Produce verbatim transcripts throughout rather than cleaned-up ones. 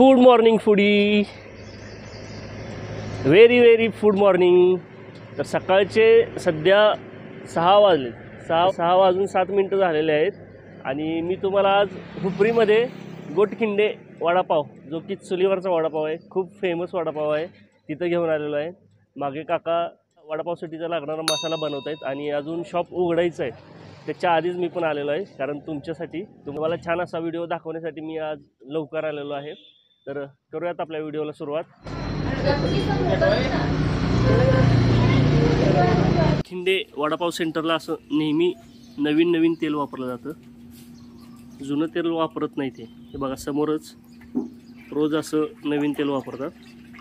Food morning foodie, very very food morning. तर सकाळचे सध्या सहा वाजले, सहा सहा वाजून सात मिनटं झालेले आहेत आणि मी तुम्हाला आज हुपरीमध्ये गोटखिंडे वडापाव, जो की चुलीवरचा वडापाव आहे, खूप फेमस वडापाव आहे, तिथं घेऊन आलेलो आहे. मागे काका वडापावसाठीचा लागणारा मसाला बनवत आहेत आणि अजून शॉप उघडायचं आहे. त्याच्या आधीच मी पण आलेलो आहे, कारण तुमच्यासाठी, तुम्हाला छान असा व्हिडिओ दाखवण्यासाठी मी आज लवकर आलेलो आहे. तर करूयात आपल्या व्हिडिओला सुरुवात. खिंडे वडापाव सेंटरला असं नेहमी नवीन नवीन तेल वापरलं जातं, जुनं तेल वापरत नाही. ते हे बघा समोरच रोज असं नवीन तेल वापरतात.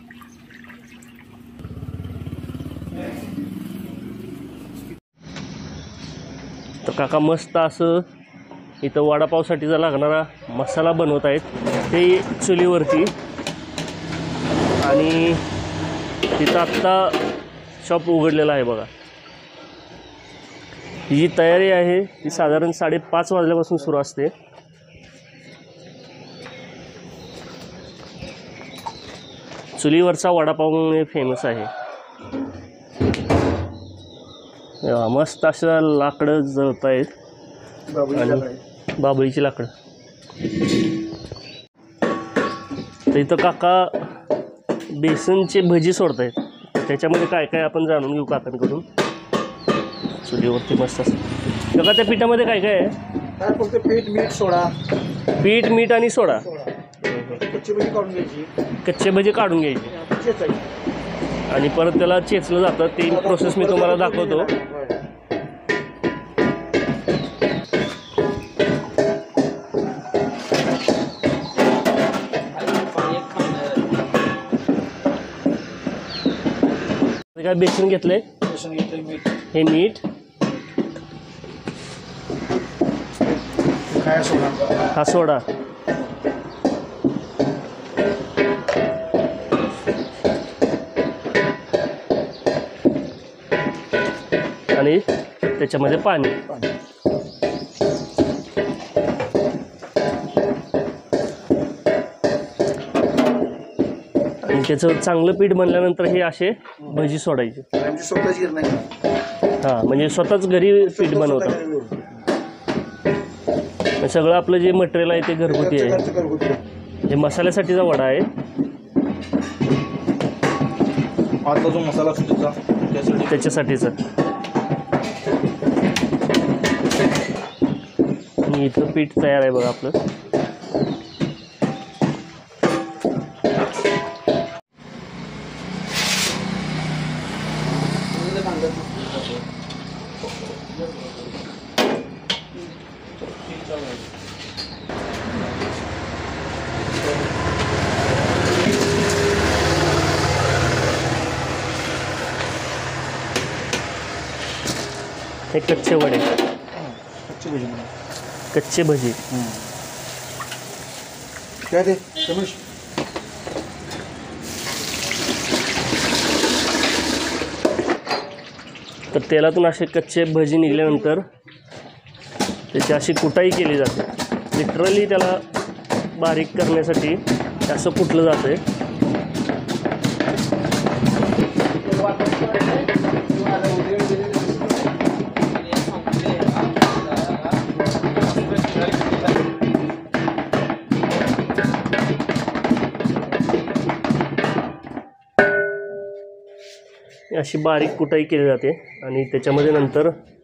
तर काका मस्त असं इथं वडापावसाठीचा लागणारा मसाला बनवत आहेत, ते चुलीवरती. आणि तिथं आत्ता शॉप उघडलेला आहे बघा. ही जी तयारी आहे ती साधारण साडेपाच वाजल्यापासून सुरू असते. चुलीवरचा वडापाव फेमस आहे. मस्त असं लाकडं जळत आहेत आणि बाबळीची लाकडं. तर इथं काका बेसनचे भजी सोडत आहेत. त्याच्यामध्ये काय काय आपण जाणून घेऊ काकांकडून. चुलीवरती मस्त असतं. काका त्या पिठामध्ये काय काय आहे? फक्त पीठ, मीठ, सोडा. पीठ, मीठ आणि सोडा. कच्ची भजी काढून घ्यायची. कच्चे भजी काढून घ्यायचे आणि परत त्याला चेचलं जातं. ते प्रोसेस मी तुम्हाला दाखवतो. काय बेसन घेतलंय, बेसन घेतलंय, मीठ, हे मीठ, काय सोडा, हा सोडा, आणि त्याच्यामध्ये पाणी. आणि त्याचं चांगलं पीठ बनल्यानंतर हे असे भजी सोडायचे. स्वतःच गिर नाही. हां, म्हणजे स्वतःच घरी पीठ बनवतात. सगळं आपलं जे मटेरियल आहे ते घरगुती आहे. हे मसाल्यासाठीचा वडा आहे. आता जो मसाला त्याच्यासाठीचा. आणि इथं पीठ तयार आहे बघा आपलं. हे कच्चे वडे, कच्ची भजी. कच्चे भजी. काय ते रमेश? तर तेलातून असे कच्चे भजी निघाल्यानंतर त्याची अशी कुटाई केली जाते. लिटरली त्याला बारीक करण्यासाठी असं कुटलं जातं आहे. अशी बारीक कुटाई केली जाते आणि त्याच्यामध्ये नंतर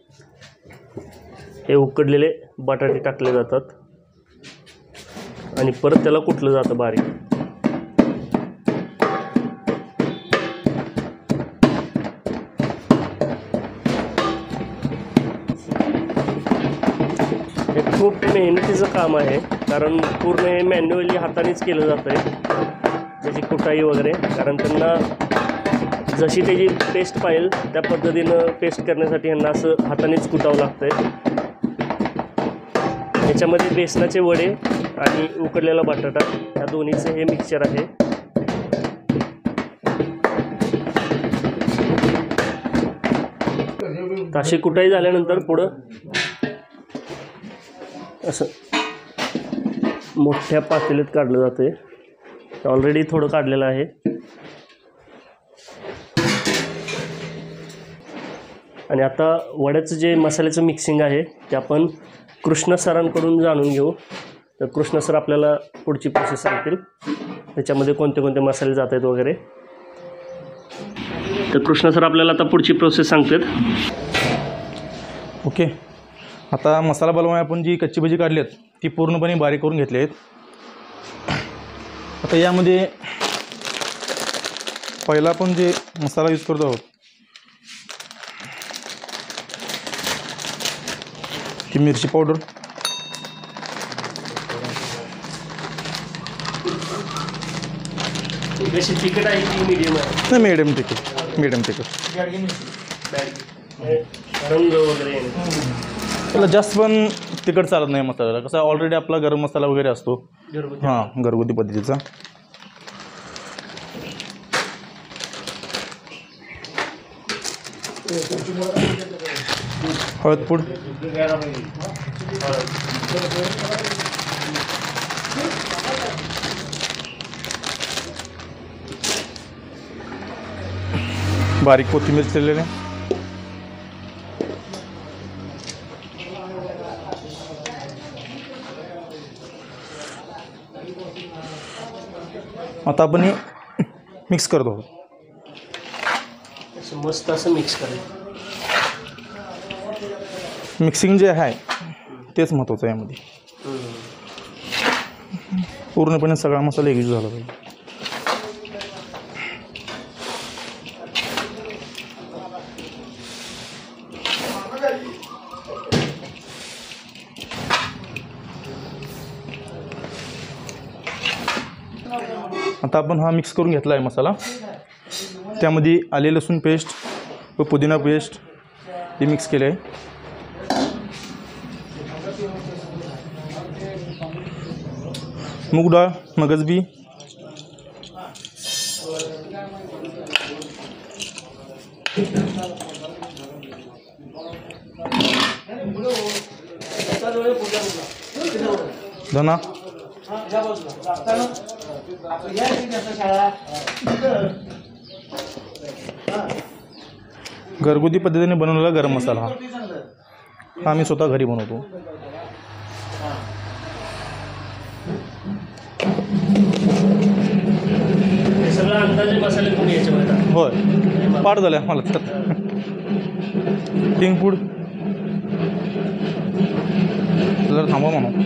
हे उकडलेले बटाटे टाकले जातात आणि परत त्याला कुटलं जातं बारीक. हे खूप मेहनतीचं काम आहे, कारण पूर्ण हे मॅन्युअली हातानेच केलं जातं आहे त्याची कुटाई वगैरे. कारण त्यांना जशी त्याची पेस्ट पाहिजे त्या पद्धतीनं पेस्ट करण्यासाठी यांना असं हातानेच कुटावं लागतं आहे. याच्यामध्ये बेसनाचे वडे आणि उकडलेला बटाटा या दोन्हीचं हे मिक्सचर आहे. अशी कुटाई झाल्यानंतर पुढं असं मोठ्या पातेल्यात काढलं जाते ऑलरेडी थोडं काढलेलं आहे. आणि आता वड्याचं जे मसाल्याचं मिक्सिंग आहे ते आपण कृष्ण सरांकडून जाणून घेऊ. तर कृष्ण सर आपल्याला पुढची प्रोसेस सांगतील, त्याच्यामध्ये कोणते कोणते मसाले जात आहेत वगैरे. तर कृष्ण सर आपल्याला आता पुढची प्रोसेस सांगतात. ओके, आता मसाला बनवाय आपण जी कच्ची भाजी काढली आहेत ती पूर्णपणे बारीक करून घेतली आहेत. आता यामध्ये पहिला आपण जे मसाला यूज करतो आहोत ती मिरची पावडर, कशी तिखट आहे की मीडियम आहे? नाही मीडियम तिखट, मीडियम तिखट. रंग वगैरे त्याला जास्त पण तिखट चालत नाही मसाल्याला. कसं ऑलरेडी आपला गरम मसाला वगैरे असतो हां घरगुती पद्धतीचा. हळद पूड, बारीक कोथिंबीर चिरलेली, आता आपण हे मिक्स करतो आहोत. असं मस्त असं मिक्स करायचं. मिक्सिंग जे आहे तेच महत्त्वाचं आहे यामध्ये. पूर्णपणे सगळा मसाला एकजूट झाला पाहिजे. आता आपण हा मिक्स करून घेतला आहे मसाला. त्यामध्ये आले लसूण पेस्ट व पुदिना पेस्ट हे मिक्स केले आहे. मूग डाळ, मगजबी, धना, घरगुती पद्धतीने बनवलेला गरम मसाला हा हा आम्ही स्वतः घरी बनवतो. सगळं अंदाजे मसाले कोणी याच्यामध्ये होय पाठ झालं मला तर. हिंगपूड जरा थांबा म्हणून.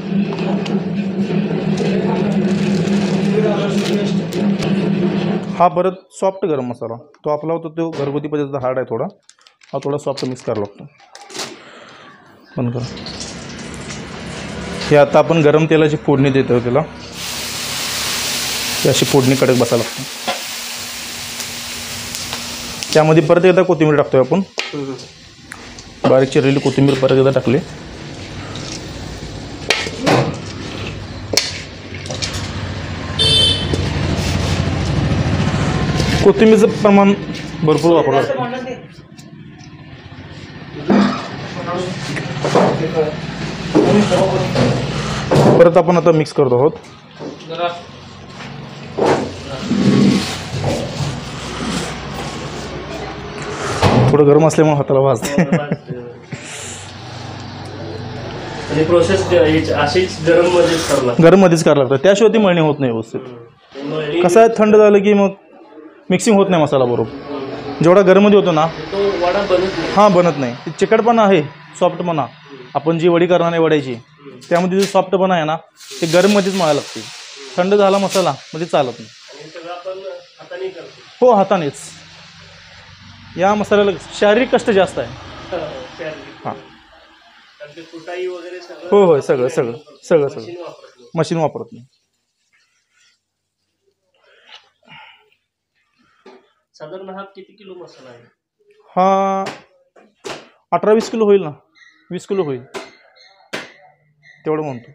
हा परत सॉफ्ट गरम मसाला तो आपला होता तो घरगुती पद्धतीचा हार्ड आहे थोडा. हा थोडा सॉफ्ट मिक्स करावा लागतो. बंद करा. हे आता आपण गरम तेलाची फोडणी देतो त्याला. ही अशी फोडणी कडक बसायला लागते. त्यामध्ये परत एकदा कोथिंबीर टाकतोय आपण. बारीक चिरलेली कोथिंबीर परत एकदा टाकली. कोथिंबीरचं प्रमाण भरपूर वापरलं जातं. परत आपण आता मिक्स करतो आहोत. थोडं गरम असल्यामुळे हाताला वाजते. आणि प्रोसेस अशीच गरम मध्येच करावं लागतं. गरम मध्येच करावं लागतं, त्याशिवाय ती मळणी होत नाही व्यवस्थित. कसं आहे थंड झालं की मग मिक्सिंग होत नाही मसाला बरोबर. जेवढा गरममध्ये होतो ना तो वडा बनत नाही. हां बनत नाही. ते चिकटपणा आहे, सॉफ्टपणा आपण जी वडी करणार आहे वड्याची त्यामध्ये जो सॉफ्टपणा आहे ना ते गरममध्येच मळायला लागते. थंड झाला मसाला म्हणजे चालत नाही. आणि सगळं आपण हाताने करतो. हो हातानेच. या मसाल्याला शारीरिक कष्ट जास्त आहे. हां कुटाई वगैरे सगळं. हो हो सगळं सगळं सगळं सगळं मशीन वापरत नाही. मशीन वापरत नाही. साधारण हा किती किलो मसाला आहे? हा अठरा वीस किलो होईल ना. वीस किलो होईल तेवढं म्हणतो.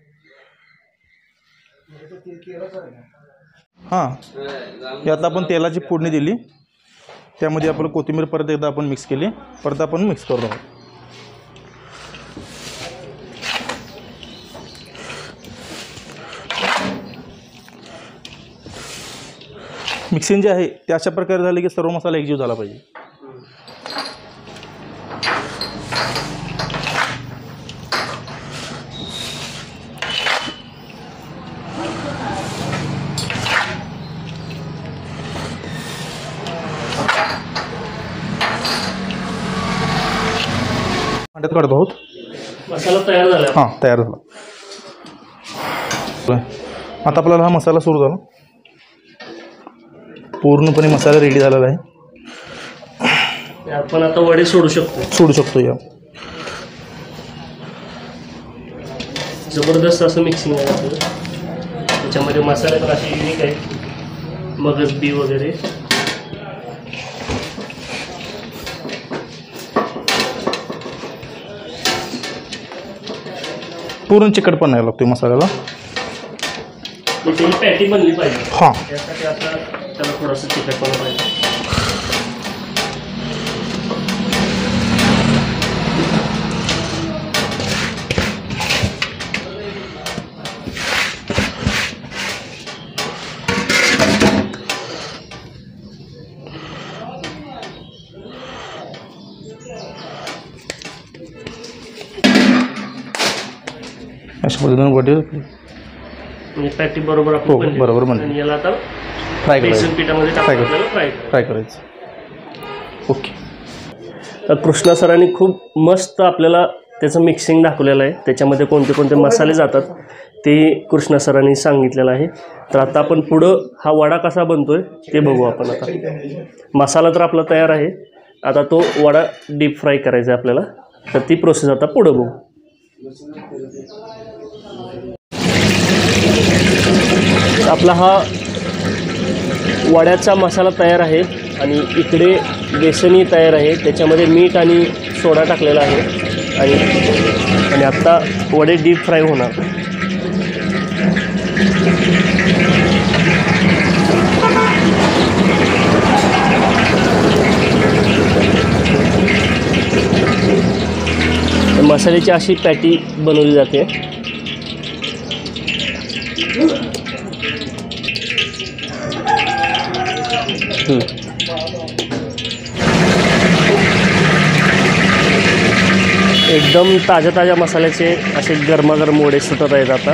हां हे आता आपण तेलाची फोडणी दिली. त्यामध्ये आपण कोथिंबीर परत एकदा आपण मिक्स केली. परत आपण मिक्स करतो आहोत. मिक्सिंग जे आहे ते अशा प्रकारे झाले की सर्व मसाला एकजीव झाला पाहिजे. भांड्यात काढतो आहोत. मसाला तयार झाला. हां तयार झाला. आता आपल्याला हा मसाला सुरू झाला. पूर्णपणे मसाला रेडी झालेला आहे. आपण आता वडे सोडू शकतो. सोडू शकतो. या जबरदस्त असं मिक्सिंग आहे आपलं. त्याच्यामध्ये मसाले पण असे युनिक आहेत. मगज बी वगैरे. पूर्ण चिकटपणा यायला लागतो मसाल्याला. त्याची पॅटी बनली पाहिजे. हां त्यासाठी आता त्याला थोडंसं चिकटपणा पाहिजे. अशा पद्धतीने वडे म्हणजे पॅटी बरोबर हो आपण बनली. बरोबर बनले. आणि याला आता फ्राय बेसन करायचं. पिठामध्ये फ्राय टाकून करायचं. आपल्याला फ्राय करायचं. फ्राय करायचं. ओके. तर कृष्णा सरांनी खूप मस्त आपल्याला त्याचं मिक्सिंग दाखवलेलं आहे. त्याच्यामध्ये कोणते कोणते मसाले जातात ते कृष्णा सरांनी सांगितलेलं आहे. तर आता आपण पुढं हा वडा कसा बनतोय ते बघू आपण. आता मसाला तर आपला तयार आहे. आता तो वडा डीप फ्राय करायचा आहे आपल्याला. तर ती प्रोसेस आता पुढं बघू. आपला हा वड्याचा मसाला तयार आहे आणि इकडे बेसनही तयार आहे. त्याच्यामध्ये मीठ आणि सोडा टाकलेला आहे. आणि आणि आत्ता वडे डीप फ्राय होणार. मसाल्याची अशी पॅटी बनवली जाते. एकदम ताज्या ताज्या मसाल्याचे असे गरमागरम वडे सुटत आहेत आता.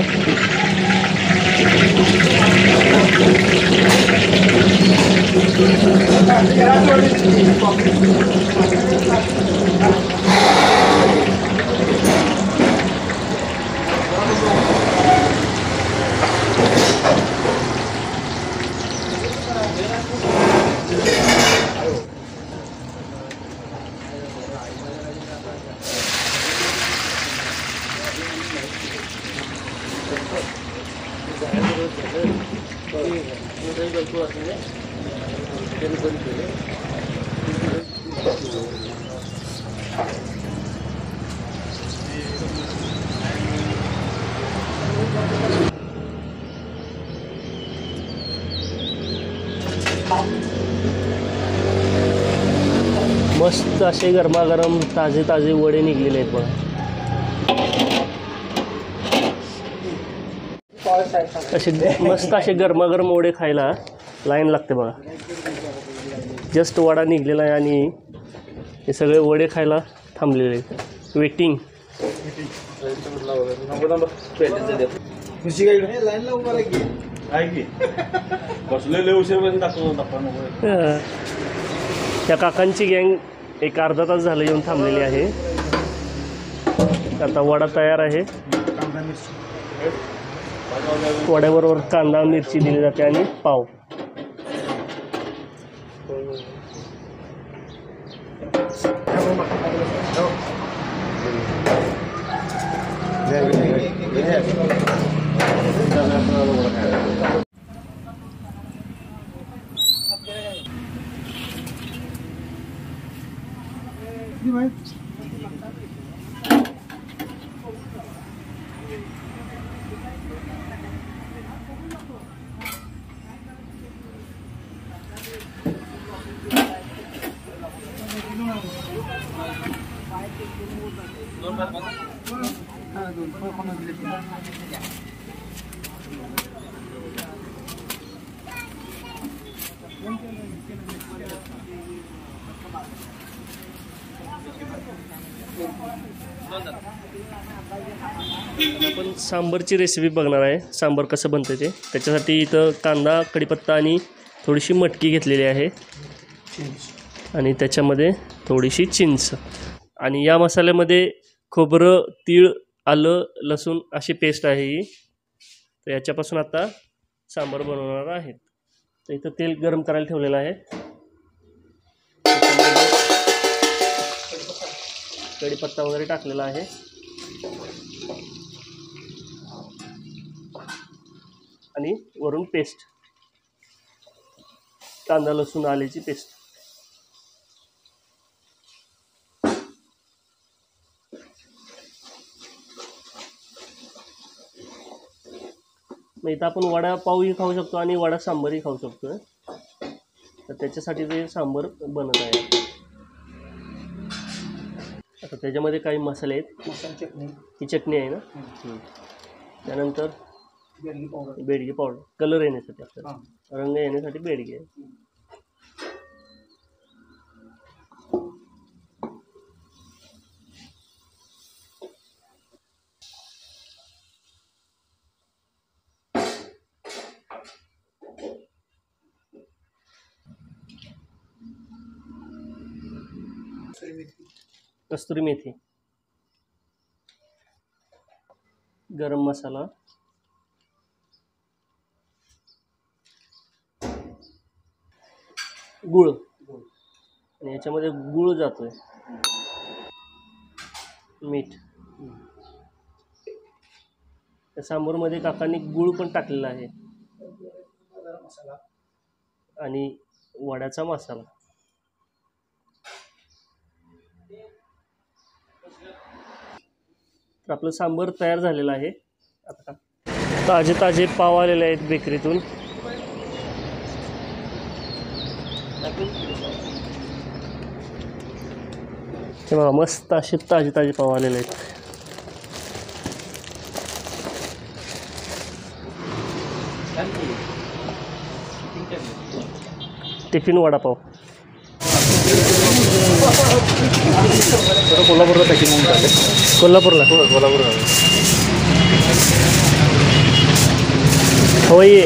मस्त असे गरमागरम ताजे ताजे वडे निघलेले आहेत बघा. असे मस्त असे गरमागरम वडे खायला लाईन लागते बघा. जस्ट वडा निघलेला आहे आणि हे सगळे वडे खायला थांबलेले आहेत. वेटिंग. त्या काकांची गँग एक अर्धा तास झालं येऊन थांबलेली आहे. आता वडा तयार आहे. वड्याबरोबर कांदा मिरची दिली जाते आणि पाव. आपण सांबरची रेसिपी बघणार आहे. सांबर कसं बनतं ते. त्याच्यासाठी इथं कांदा, कढीपत्ता आणि थोडीशी मटकी घेतलेली आहे आणि त्याच्यामध्ये थोडीशी चिंच. आणि या मसाल्यामध्ये खोबरं, तीळ, आलं, लसूण अशी पेस्ट आहे ही. तर याच्यापासून आता सांबर बनवणार आहेत. तर इथं तेल गरम करायला ठेवलेलं आहे. कढीपत्ता वगैरे टाकलेला आहे आणि वरून पेस्ट, कांदा लसूण आल्याची पेस्ट. मग इथं आपण वडा पावही खाऊ शकतो आणि वडा सांबरही खाऊ शकतो. तर त्याच्यासाठी ते सांबर बनत आहे. आता त्याच्यामध्ये काही मसाले आहेत. मसाला चटणी, ही चटणी आहे ना. त्यानंतर Byadgi powder, Byadgi powder, colour येण्यासाठी, आपल्याला हां, रंग येण्यासाठी बेडगी आहे. कस्तुरी मेथी, गरम मसाला, गुळ, आणि याच्यामध्ये गुळ जातोय, मीठ. त्या सांबरमध्ये काकांनी गुळ पण टाकलेला आहे आणि वड्याचा मसाला. तर आपलं सांबर तयार झालेलं आहे. आता ताजे ताजे पाव आलेले आहेत बेकरीतून. तेव्हा मस्त असे ताजे ताजे पाव आलेले आहेत. टिफिन वडापाव कोल्हापूरला पॅकिंग होऊन चालले. कोल्हापूरला कोल्हापूरला होय.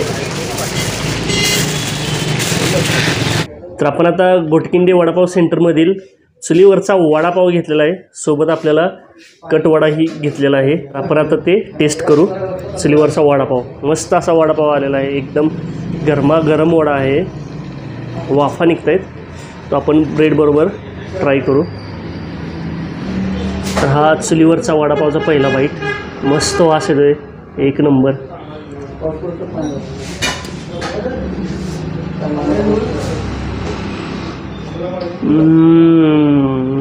तर आपण आता गोटकिंडे वडापाव सेंटरमधील चुलीवरचा वडापाव घेतलेला आहे. सोबत आपल्याला कटवडाही घेतलेला आहे. आपण आता ते टेस्ट करू. चुलीवरचा वडापाव, मस्त असा वडापाव आलेला आहे. एकदम गरमागरम वडा आहे, वाफा निघत आहेत. तो आपण ब्रेडबरोबर ट्राय करू. तर हा चुलीवरचा वडापावचा पहिला बाईट. मस्त वास येतोय, एक नंबर. हम्म.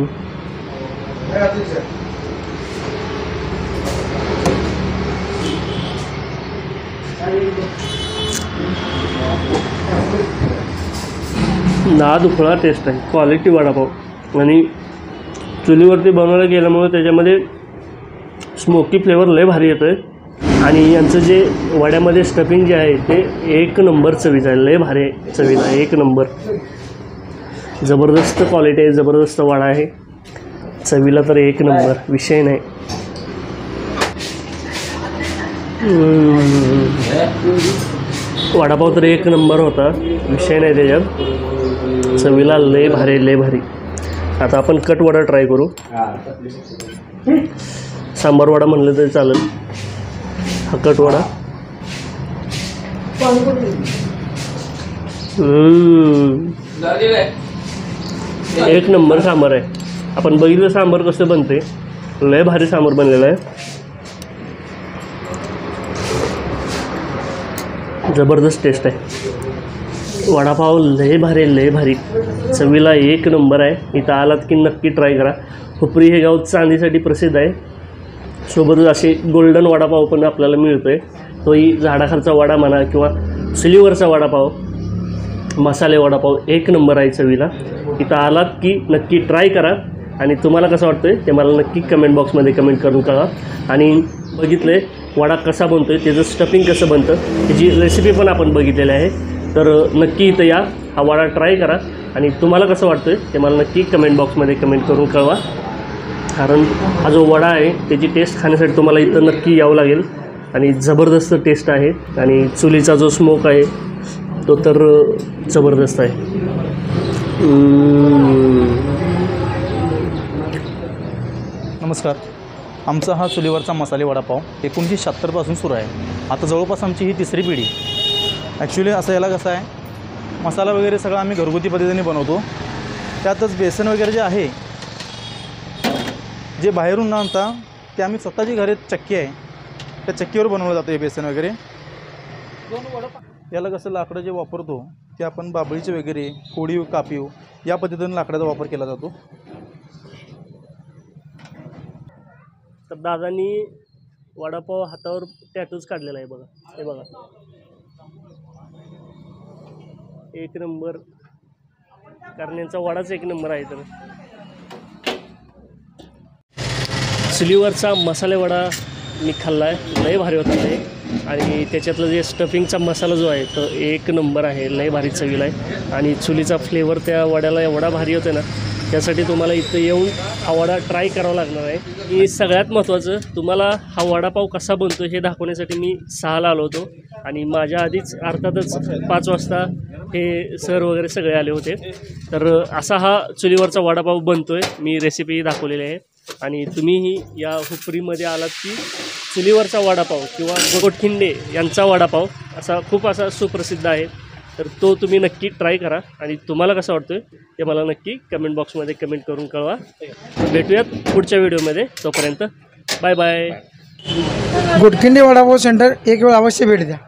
नाद उखळा टेस्ट आहे, क्वालिटी वडापाव. आणि चुलीवरती बनवलं गेल्यामुळे त्याच्यामध्ये स्मोकी फ्लेवर लय भारी येतो आहे. आणि यांचं जे वड्यामध्ये स्टफिंग जे आहे ते एक नंबर चवीचं आहे, लय भारी चवीचं आहे, एक नंबर. जबरदस्त क्वालिटी आहे, जबरदस्त वडा आहे. चवीला तर एक नंबर, विषय नाही. वडापाव तर एक नंबर होता, विषय नाही त्याच्यात. चवीला लय भारी, लय भारी. आता आपण कट वडा ट्राय करू. सांबार वडा म्हणलं तरी चालेल. हा कट वडा. एक नंबर सांबार आहे. आपण बघितलं सांबार कसं बनते, लय भारी सांबार बनलेलं आहे. जबरदस्त टेस्ट आहे. वडापाव लय भारी, लय भारी. चवीला एक नंबर आहे. इथं आलात की नक्की ट्राय करा. हुपरी हे गाव चांदीसाठी प्रसिद्ध आहे. सोबतच असे गोल्डन वडापाव पण आपल्याला मिळतो आहे. तोही झाडाखालचा वडा म्हणा किंवा चुलीवरचा वडापाव, मसाले वडापाव एक नंबर आहे चवीला. इथं आलात की नक्की ट्राय करा. आणि तुम्हाला कसं वाटतं आहे ते मला नक्की कमेंट बॉक्समध्ये कमेंट करून कळवा. आणि बघितलं आहे वडा कसा बनतो आहे, त्याचं स्टफिंग कसं बनतं, त्याची रेसिपी पण आपण बघितलेली आहे. तर नक्की इथं या, हा वडा ट्राय करा आणि तुम्हाला कसं वाटतं आहे ते मला नक्की कमेंट बॉक्समध्ये कमेंट करून कळवा. कारण हा जो वडा आहे त्याची टेस्ट खाण्यासाठी तुम्हाला इथं नक्की यावं लागेल आणि जबरदस्त टेस्ट आहे आणि चुलीचा जो स्मोक आहे तो तर जबरदस्त आहे. नमस्कार. आमचा हा चुलीवरचा मसाले वडापाव एकोणीसशे शहात्तरपासून सुरू आहे. आता जवळपास आमची ही तिसरी पिढी. ॲक्च्युली असं याला कसं आहे, मसाला वगैरे सगळं आम्ही घरगुती पद्धतीने बनवतो. त्यातच बेसन वगैरे जे आहे जे बाहेरून न आणता ते आम्ही स्वतःची घरी चक्की आहे त्या चक्कीवर बनवलं जातं हे बेसन वगैरे. याला कसं लाकडं जे वापरतो ते आपण बाबळीचे वगैरे कोडीव कापीव या पद्धतीने लाकडाचा वापर केला जातो. तर दादांनी वडापाव हातावर टॅटूच काढलेला आहे बघा. हे बघा, एक नंबर. कारण यांचा वडाच एक नंबर आहे. तर चुलीवरचा मसाले वडा मी खाल्ला आहे, लय भारी होता ते. आणि त्याच्यातलं जे स्टफिंगचा मसाला जो आहे तो एक नंबर आहे, लय भारी चवीला आहे. आणि चुलीचा फ्लेवर त्या वड्याला एवढा भारी होते ना, त्यासाठी तुम्हाला इथं येऊन हा वडा ट्राय करावा लागणार आहे. आणि सगळ्यात महत्त्वाचं, तुम्हाला हा वडापाव कसा बनतो हे दाखवण्यासाठी मी सहाला आलो होतो आणि माझ्या आधीच अर्थातच पाच वाजता हे सर वगैरे सगळे आले होते. तर असा हा चुलीवरचा वडापाव बनतो आहे. मी रेसिपी दाखवलेली आहे आणि तुम्हीही या हुपरीमध्ये आलात की चुलीवरचा वडापाव किंवा गोटखिंडे यांचा वडापाव असा खूप असा सुप्रसिद्ध आहे. तर तो तुम्ही नक्की ट्राय करा आणि तुम्हाला कसं वाटतं ते मला नक्की कमेंट बॉक्समध्ये कमेंट करून कळवा. भेटूयात पुढच्या व्हिडिओमध्ये. तोपर्यंत bye bye. Gotkhinde vada pav centre एक वेळ अवश्य भेट द्या.